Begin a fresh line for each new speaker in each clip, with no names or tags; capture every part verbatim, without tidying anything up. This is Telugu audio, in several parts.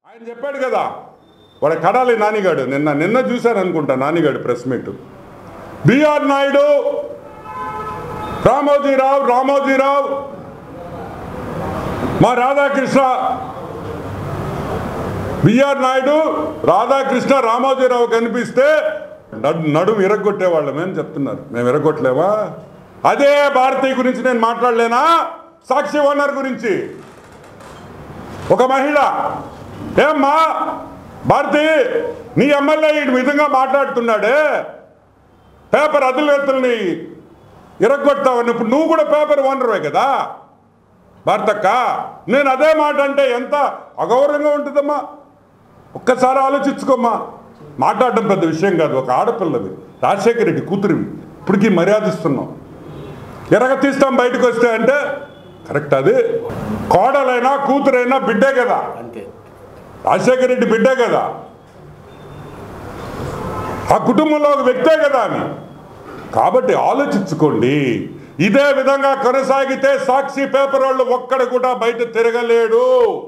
ఆయన చెప్పాడు కదా వాడు కడాలి నానిగాడు నిన్న నిన్న చూశాను అనుకుంటా నానిగాడు ప్రెస్ మీట్ బిఆర్ నాయుడు రామోజీరావు రామోజీరావు మా రాధాకృష్ణ బిఆర్ నాయుడు రాధాకృష్ణ రామోజీరావు కనిపిస్తే నడు నడుము విరగొట్టేవాళ్ళమేని చెప్తున్నారు. మేము విరగొట్టలేవా? అదే భారతీయ గురించి నేను మాట్లాడలేనా? సాక్షి ఓనర్ గురించి ఒక మహిళ ఏమ్మా భారతి నీ ఎమ్మెల్యే ఈ విధంగా మాట్లాడుతున్నాడే పేపర్ అదిలేతుల్ని ఇరగొడతావని ఇప్పుడు నువ్వు కూడా పేపర్ ఓనర్వే కదా భారతక్క. నేను అదే మాట అంటే ఎంత అగౌరవంగా ఉంటుందమ్మా. ఒక్కసారి ఆలోచించుకోమ్మా. మాట్లాడడం పెద్ద విషయం కాదు. ఒక ఆడపిల్లవి రాజశేఖర రెడ్డి కూతురివి ఇప్పటికీ మర్యాదిస్తున్నాం. ఎరగ తీస్తాం బయటకు వస్తే అంటే కరెక్ట్. అది కోడలైనా కూతురైనా బిడ్డే కదా, రాజశేఖర రెడ్డి బిడ్డే కదా, ఆ కుటుంబంలో ఒక వ్యక్తే కదా అని. కాబట్టి ఆలోచించుకోండి. ఇదే విధంగా కొనసాగితే సాక్షి పేపర్ వాళ్ళు ఒక్కడ కూడా బయట తిరగలేడు.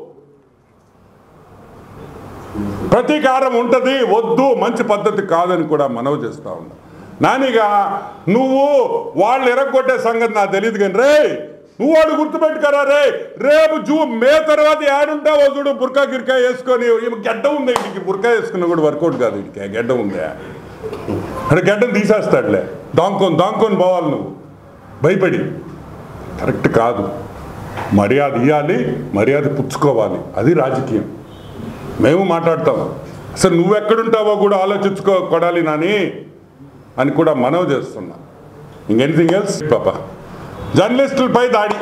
ప్రతీకారం ఉంటుంది, వద్దు, మంచి పద్ధతి కాదని కూడా మనవి చేస్తా ఉన్నా. నానిగా నువ్వు వాళ్ళు ఎరగొట్టే సంగతి నాకు తెలియదు కానీ రే నువ్వు వాడు గుర్తుపెట్టుకరా రే రేపు జూ మే తర్వాత యాడుంటావో చూడు బుర్కా గిర్కా వేసుకొని గడ్డ ఉంది ఇంటికి బుర్కా వేసుకున్నా కూడా వర్కౌట్ కాదు. ఇంటికి గడ్డ ఉందా అంటే గడ్డను తీసేస్తాడులే. దాంకొని దాంకొని పోవాలి నువ్వు భయపడి. కరెక్ట్ కాదు. మర్యాద ఇవ్వాలి, మర్యాద పుచ్చుకోవాలి. అది రాజకీయం. మేము మాట్లాడతాం. అసలు నువ్వెక్కడుంటావో కూడా ఆలోచించుకో కొడాలి నాని అని కూడా మనవి చేస్తున్నా. ఇంకెనిథింగ్ ఎల్స్ పాప జర్నలిస్టులపై దాడి.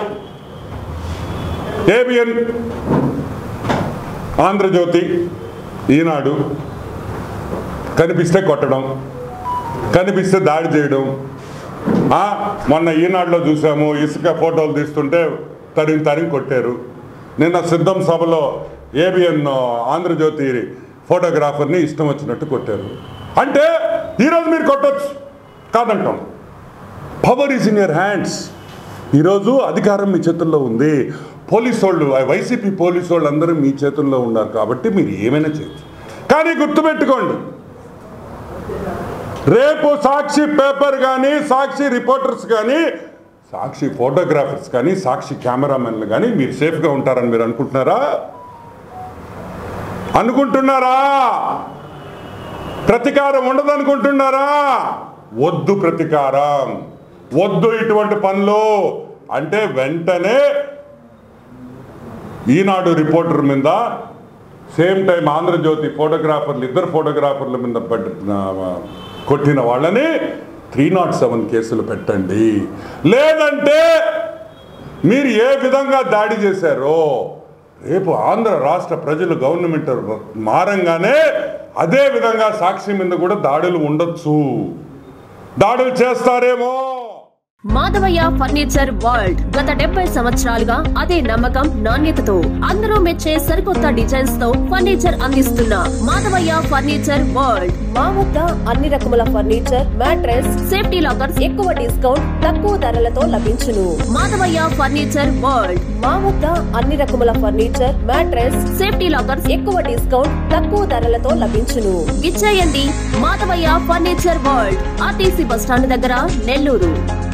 ఏబిఎన్, ఆంధ్రజ్యోతి, ఈనాడు కనిపిస్తే కొట్టడం, కనిపిస్తే దాడి చేయడం. మొన్న ఈనాడులో చూసాము ఇసుక ఫోటోలు తీస్తుంటే తరిం తరిం కొట్టారు. నిన్న సిద్ధం సభలో ఏబిఎన్ ఆంధ్రజ్యోతి ఫోటోగ్రాఫర్ని ఇష్టం వచ్చినట్టు కొట్టారు. అంటే ఈరోజు మీరు కొట్టచ్చు కాదంటాం. Power is in your hands. ఈరోజు అధికారం మీ చేతుల్లో ఉంది. పోలీసు వాళ్ళు, వైసీపీ పోలీసు వాళ్ళు అందరూ మీ చేతుల్లో ఉన్నారు కాబట్టి మీరు ఏమైనా చేయొచ్చు. కానీ గుర్తుపెట్టుకోండి, రేపు సాక్షి పేపర్ కానీ సాక్షి రిపోర్టర్స్ కానీ సాక్షి ఫోటోగ్రాఫర్స్ కానీ సాక్షి కెమెరామెన్లు కానీ మీరు సేఫ్గా ఉంటారని మీరు అనుకుంటున్నారా? అనుకుంటున్నారా? ప్రతీకారం ఉండదు అనుకుంటున్నారా? వద్దు ప్రతీకారం, వద్దు ఇటువంటి పనులు. అంటే వెంటనే ఈనాడు రిపోర్టర్ మీద, సేమ్ టైం ఆంధ్రజ్యోతి ఫోటోగ్రాఫర్లు, ఇద్దరు ఫోటోగ్రాఫర్ల మీద కొట్టిన వాళ్ళని త్రీ నాట్ సెవెన్ కేసులు పెట్టండి. లేదంటే మీరు ఏ విధంగా దాడి చేశారో రేపు ఆంధ్ర రాష్ట్ర ప్రజలు గవర్నమెంట్ మారంగానే అదే విధంగా సాక్షి మీద కూడా దాడులు ఉండొచ్చు, దాడులు చేస్తారేమో.
మాధవయ్య ఫర్నిచర్ వరల్డ్ గత డెబ్బై సంవత్సరాలుగా అదే నమ్మకం, నాణ్యతతో అందరూ మెచ్చే సరికొత్త డిజైన్స్ తో ఫర్నిచర్ అందిస్తున్న మాధవయ్య ఫర్నిచర్ వరల్డ్. మా వద్ద అన్ని రకముల ఫర్నిచర్, మ్యాట్రెస్, సేఫ్టీ లాకర్స్ ఎక్కువ డిస్కౌంట్, తక్కువ ధరలతో లభించును. Madhavaiah furniture world. మా వద్ద అన్ని రకముల ఫర్నిచర్, మ్యాట్రెస్, సేఫ్టీ లాకర్స్ ఎక్కువ డిస్కౌంట్, తక్కువ ధరలతో లభించును. విచ్చేయండి Madhavaiah furniture world, RTC bus stand దగ్గర, నెల్లూరు.